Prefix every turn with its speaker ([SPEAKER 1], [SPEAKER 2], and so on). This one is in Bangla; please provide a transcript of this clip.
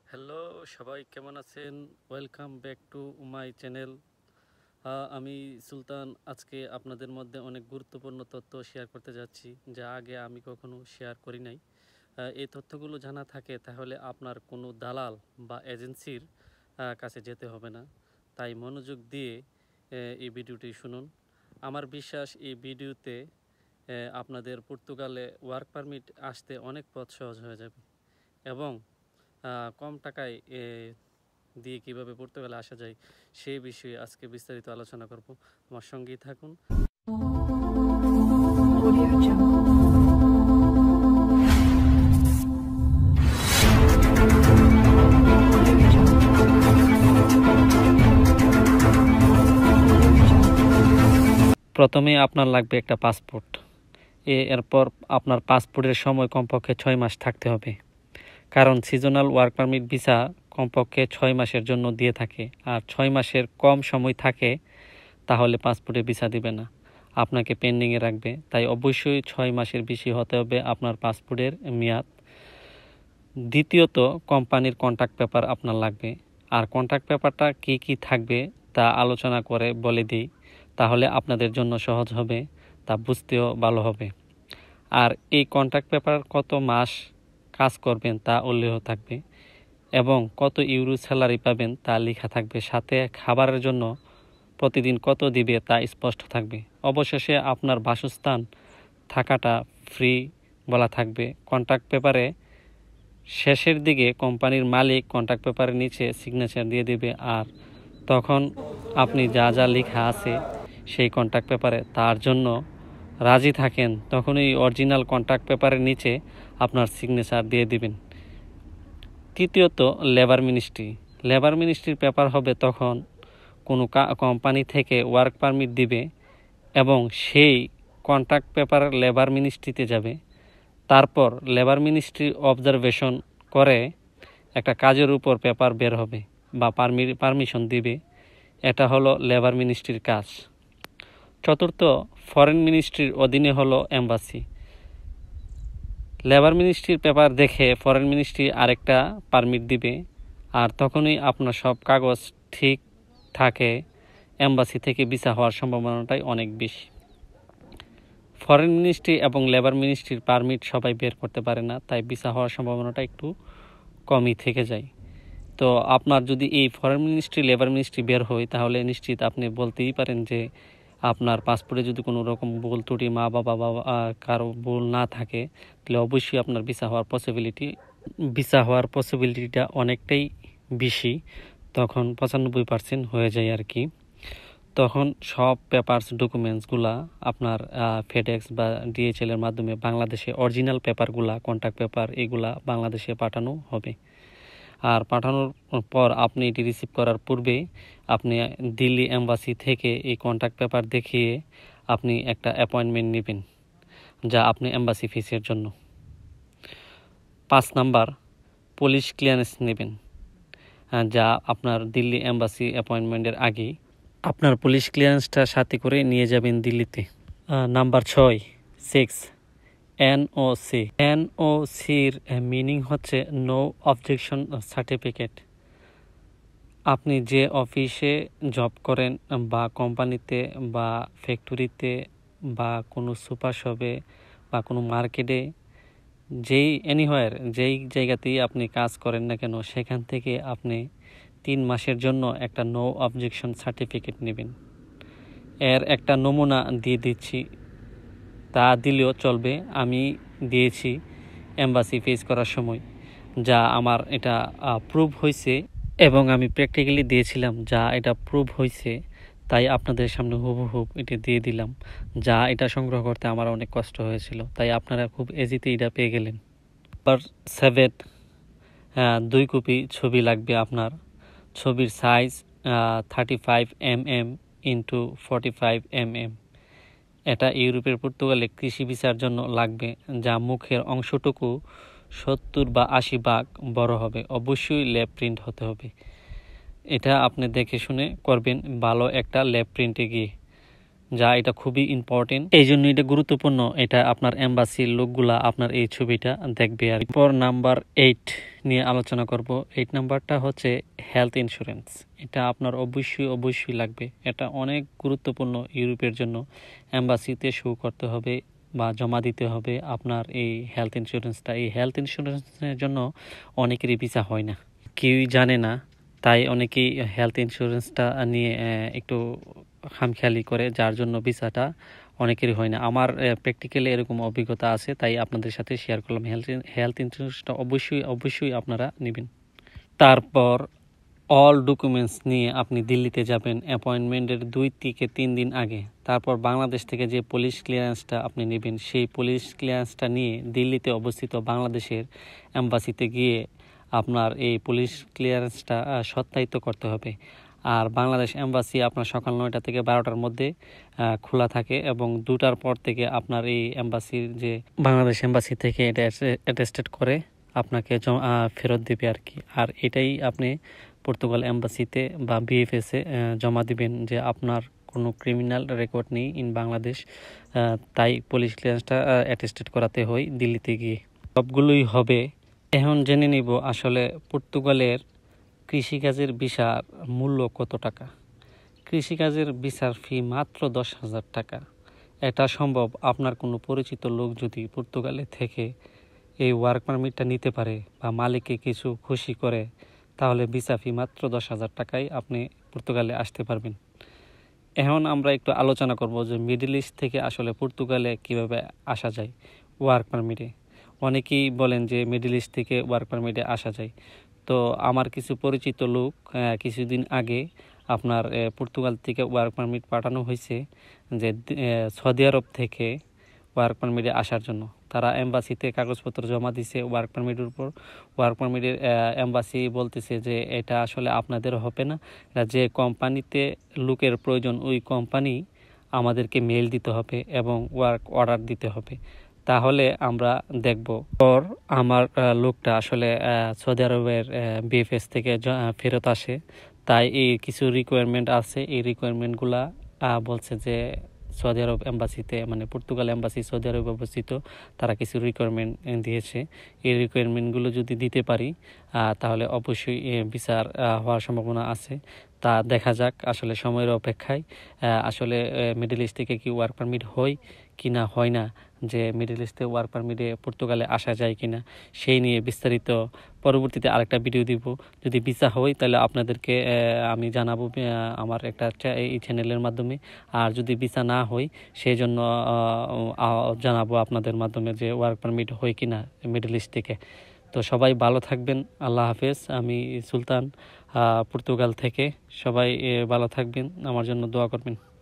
[SPEAKER 1] হ্যালো সবাই কেমন আছেন? Welcome back to my channel. আমি সুলতান আজকে আপনাদের মধ্যে অনেক গুরুত্বপূর্ণ তথ্য শেয়ার করতে যাচ্ছি, যা আগে আমি কখনো শেয়ার করি নাই। এই তথ্যগুলো জানা থাকে তাহলে আপনার কোনো দালাল বা এজেন্সির কাছে যেতে হবে না। তাই মনোযোগ দিয়ে এই ভিডিওটি শুনুন। আমার বিশ্বাস এই ভিডিওতে আপনাদের পর্তুগালে ওয়ার্ক পারমিট আসতে অনেক পথ সহজ হয়ে যাবে এবং কম টাকায় দিয়ে কিভাবে পর্তুগালে আসা যায় সেই বিষয়ে আজকে বিস্তারিত আলোচনা করব। আমার সঙ্গেই থাকুন। প্রথমে আপনার লাগবে একটা পাসপোর্ট। এরপর আপনার পাসপোর্টের সময় কমপক্ষে 6 মাস থাকতে হবে, কারণ সিজনাল ওয়ার্ক পারমিট ভিসা কমপক্ষে 6 মাসের জন্য দিয়ে থাকে। আর 6 মাসের কম সময় থাকে তাহলে পাসপোর্টে ভিসা দিবে না, আপনাকে পেন্ডিংয়ে রাখবে। তাই অবশ্যই 6 মাসের বেশি হতে হবে আপনার পাসপোর্টের মেয়াদ। দ্বিতীয়ত, কোম্পানির কন্ট্যাক্ট পেপার আপনার লাগবে। আর কন্ট্যাক্ট পেপারটা কি থাকবে তা আলোচনা করে বলে দিই, তাহলে আপনাদের জন্য সহজ হবে, তা বুঝতেও ভালো হবে। আর এই কন্ট্যাক্ট পেপার কত মাস কাজ করবেন তা উল্লেখ থাকবে এবং কত ইউরো স্যালারি পাবেন তা লেখা থাকবে। সাথে খাবারের জন্য প্রতিদিন কত দিবে তা স্পষ্ট থাকবে। অবশেষে আপনার বাসস্থান থাকাটা ফ্রি বলা থাকবে। কন্ট্যাক্ট পেপারে শেষের দিকে কোম্পানির মালিক কন্ট্যাক্ট পেপারের নিচে সিগনেচার দিয়ে দিবে। আর তখন আপনি যা যা লেখা আছে সেই কন্ট্যাক্ট পেপারে তার জন্য রাজি থাকেন, তখন এই অরিজিনাল কন্ট্যাক্ট পেপারের নিচে আপনার সিগনেচার দিয়ে দিবেন। তৃতীয়ত, লেবার মিনিস্ট্রির পেপার হবে তখন কোনো কোম্পানি থেকে ওয়ার্ক পারমিট দিবে এবং সেই কন্ট্যাক্ট পেপার লেবার মিনিস্ট্রিতে যাবে। তারপর লেবার মিনিস্ট্রি অবজারভেশন করে একটা কাজের উপর পেপার বের হবে বা পারমিশন দিবে। এটা হলো লেবার মিনিস্ট্রির কাজ। চতুর্থ, ফরেন মিনিস্ট্রির অধীনে হলো এম্বাসি। লেবার মিনিস্ট্রির পেপার দেখে ফরেন মিনিস্ট্রি আরেকটা পারমিট দিবে, আর তখনই আপনার সব কাগজ ঠিক থাকে এম্বাসি থেকে ভিসা হওয়ার সম্ভাবনাটাই অনেক বেশি। ফরেন মিনিস্ট্রি এবং লেবার মিনিস্ট্রির পারমিট সবাই বের করতে পারে না, তাই ভিসা হওয়ার সম্ভাবনাটা একটু কমই থেকে যায়। তো আপনার যদি এই ফরেন মিনিস্ট্রি লেবার মিনিস্ট্রি বের হয় তাহলে নিশ্চিত আপনি বলতেই পারেন যে আপনার পাসপোর্টে যদি কোনো রকম ভুল ত্রুটি মা বাবা বা কারো ভুল না থাকে তাহলে অবশ্যই আপনার ভিসা হওয়ার পসিবিলিটিটা অনেকটাই বেশি, তখন 95% হয়ে যায় আর কি। তখন সব পেপারস ডকুমেন্টসগুলা আপনার ফেডেক্স বা ডিএচএল এর মাধ্যমে বাংলাদেশে অরিজিনাল পেপারগুলা কন্ট্যাক্ট পেপার এগুলা বাংলাদেশে পাঠানো হবে। আর পাঠানোর পর আপনি এটি রিসিভ করার পূর্বে আপনি দিল্লি এম্বাসি থেকে এই কন্ট্যাক্ট পেপার দেখিয়ে আপনি একটা অ্যাপয়েন্টমেন্ট নেবেন, যা আপনি এম্বাসি ফিসের জন্য। 5 নাম্বার, পুলিশ ক্লিয়ারেন্স নেবেন, যা আপনার দিল্লি এম্বাসি অ্যাপয়েন্টমেন্টের আগেই আপনার পুলিশ ক্লিয়ারেন্সটা সাথে করে নিয়ে যাবেন দিল্লিতে। নাম্বার 6 এনওসির মিনিং হচ্ছে নো অবজেকশন সার্টিফিকেট। আপনি যে অফিসে জব করেন বা কোম্পানিতে বা ফ্যাক্টরিতে বা কোনো সুপার শপে বা কোনো মার্কেটে, যেই জায়গাতেই আপনি কাজ করেন না কেন, সেখান থেকে আপনি 3 মাসের জন্য একটা নো অবজেকশন সার্টিফিকেট নেবেন। এর একটা নমুনা দিয়ে দিচ্ছি, তা দিলেও চলবে। আমি দিয়েছি এম্বাসি ফেস করার সময়, যা আমার এটা প্রুভ হয়েছে এবং আমি প্র্যাকটিক্যালি দিয়েছিলাম, যা এটা প্রুভ হয়েছে। তাই আপনাদের সামনে হুবহুব এটা দিয়ে দিলাম, যা এটা সংগ্রহ করতে আমার অনেক কষ্ট হয়েছিল, তাই আপনারা খুব ইজিতে এটা পেয়ে গেলেন। নাম্বার 7, 2 কপি ছবি লাগবে আপনার। ছবির সাইজ 35 mm ইন্টু 45 mm। এটা ইউরোপের পর্তুগালে কৃষি ভিসার জন্য লাগবে, যা মুখের অংশটুকু 70 বা 80 ভাগ বড় হবে। অবশ্যই ল্যাব প্রিন্ট হতে হবে। এটা আপনি দেখে শুনে করবেন ভালো একটা ল্যাব প্রিন্টে গিয়ে, যা এটা খুবই ইম্পর্টেন্ট, এই জন্য এটা গুরুত্বপূর্ণ। এটা আপনার এম্বাসির লোকগুলা আপনার এই ছবিটা দেখবে। আর পর নাম্বার 8 নিয়ে আলোচনা করব। 8 নাম্বারটা হচ্ছে হেলথ ইন্স্যুরেন্স। এটা আপনার অবশ্যই লাগবে। এটা অনেক গুরুত্বপূর্ণ ইউরোপের জন্য। এম্বাসিতে শো করতে হবে বা জমা দিতে হবে আপনার এই হেলথ ইন্স্যুরেন্সটা। এই হেলথ ইন্স্যুরেন্সের জন্য অনেকেরই ভিসা হয় না, কেউই জানে না, তাই অনেকেই হেলথ ইন্স্যুরেন্সটা নিয়ে একটু খামখেয়ালি করে, যার জন্য ভিসাটা অনেকেরই হয় না। আমার প্র্যাকটিক্যালি এরকম অভিজ্ঞতা আছে, তাই আপনাদের সাথে শেয়ার করলাম। হেলথ ইন্স্যুরেন্সটা অবশ্যই আপনারা নেবেন। তারপর অল ডকুমেন্টস নিয়ে আপনি দিল্লিতে যাবেন অ্যাপয়েন্টমেন্টের 2 থেকে 3 দিন আগে। তারপর বাংলাদেশ থেকে যে পুলিশ ক্লিয়ারেন্সটা আপনি নেবেন, সেই পুলিশ ক্লিয়ারেন্সটা নিয়ে দিল্লিতে অবস্থিত বাংলাদেশের এম্বাসিতে গিয়ে আপনার এই পুলিশ ক্লিয়ারেন্সটা সত্যায়িত করতে হবে। আর বাংলাদেশ এম্বাসি আপনার সকাল 9টা থেকে 12টার মধ্যে খোলা থাকে, এবং 2টার পর থেকে আপনার এই এম্বাসির যে বাংলাদেশ এম্বাসি থেকে এটা অ্যাটেস্টেড করে আপনাকে ফেরত দেবে আর কি। আর এটাই আপনি পর্তুগাল এম্বাসিতে বা বিএফএসে জমা দিবেন যে আপনার কোনো ক্রিমিনাল রেকর্ড নেই ইন বাংলাদেশ, তাই পুলিশ ক্লিয়ারেন্সটা অ্যাটেস্টেড করাতে হয় দিল্লিতে গিয়ে। সবগুলোই হবে। এখন জেনে নিব আসলে পর্তুগালের কৃষিকাজের ভিসার মূল্য কত টাকা। কৃষিকাজের ভিসার ফি মাত্র 10,000 টাকা। এটা সম্ভব আপনার কোনো পরিচিত লোক যদি পর্তুগালে থেকে এই ওয়ার্ক পারমিটটা নিতে পারে বা মালিককে কিছু খুশি করে, তাহলে ভিসা ফি মাত্র 10,000 টাকায় আপনি পর্তুগালে আসতে পারবেন। এখন আমরা একটু আলোচনা করব যে মিডল ইস্ট থেকে আসলে পর্তুগালে কিভাবে আসা যায় ওয়ার্ক পারমিটে। অনেকেই বলেন যে মিডল ইস্ট থেকে ওয়ার্ক পারমিটে আসা যায়। তো আমার কিছু পরিচিত লোক কিছুদিন আগে আপনার পর্তুগাল থেকে ওয়ার্ক পারমিট পাঠানো হয়েছে যে সৌদি আরব থেকে ওয়ার্ক পারমিটে আসার জন্য। তারা এম্বাসিতে কাগজপত্র জমা দিছে ওয়ার্ক পারমিটের উপর। ওয়ার্ক পারমিটের এম্বাসি বলতেছে যে এটা আসলে আপনাদের হবে না, এটা যে কোম্পানিতে লোকের প্রয়োজন ওই কোম্পানি আমাদেরকে মেল দিতে হবে এবং ওয়ার্ক অর্ডার দিতে হবে, তাহলে আমরা দেখব। পর আমার লোকটা আসলে সৌদি আরবের বিএফএস থেকে ফেরত আসে, তাই এই কিছু রিকোয়ারমেন্ট আছে। এই রিকোয়ারমেন্টগুলা বলছে যে সৌদি আরব এম্বাসিতে, মানে পর্তুগাল এম্বাসি সৌদি আরবে অবস্থিত, তারা কিছু রিকোয়ারমেন্ট দিয়েছে। এই রিকোয়ারমেন্টগুলো যদি দিতে পারি তাহলে অবশ্যই ভিসার হওয়ার সম্ভাবনা আছে। তা দেখা যাক আসলে সময়ের অপেক্ষায় আসলে মিডল ইস্ট থেকে কি ওয়ার্ক পারমিট হয় কি না হয় না, যে মিডল ইস্টে ওয়ার্ক পারমিটে পর্তুগালে আসা যায় কিনা, সেই নিয়ে বিস্তারিত পরবর্তীতে আরেকটা ভিডিও দিব। যদি ভিসা হয় তাহলে আপনাদেরকে আমি জানাবো আমার একটা এই চ্যানেলের মাধ্যমে। আর যদি ভিসা না হয় সেই জন্য জানাবো আপনাদের মাধ্যমে যে ওয়ার্ক পারমিট হয় কিনা মিডল ইস্ট থেকে। তো সবাই ভালো থাকবেন। আল্লাহ হাফেজ। আমি সুলতান, পর্তুগাল থেকে। সবাই ভালো থাকবেন, আমার জন্য দোয়া করবেন।